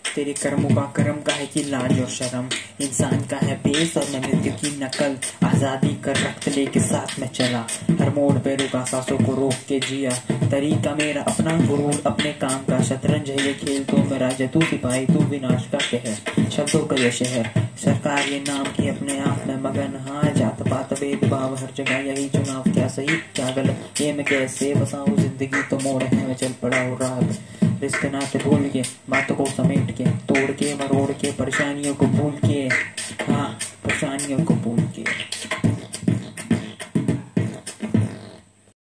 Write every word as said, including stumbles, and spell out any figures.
तेरे कर्मों का कर्म का है कि लाज और शर्म, इंसान का है बेस और मैं मृत्यु की नकल। आजादी कर रक्त लेके साथ में चला, हर मोड़ पे रुका सांसों को रोक के जिया। तरीका मेरा अपना, गुरूर अपने काम का, शतरंज है ये खेल तो मेरा, तू सिपाही तू विनाश का कहर। शब्दों का ये शहर, सरकार ये नाम की अपने आप में मगन। हाँ जात पात भेदभाव हर जगह, यही चुनाव क्या सही क्या गलत, ये मैं कैसे बसाऊं जिंदगी तो मोड़ है, मैं चल पड़ा हूँ राह पे। रिश्ते नाते भूल के, बातों को समेट के, तोड़ के मरोड़ के, परेशानियों को भूल के, हाँ परेशानियों को भूल के।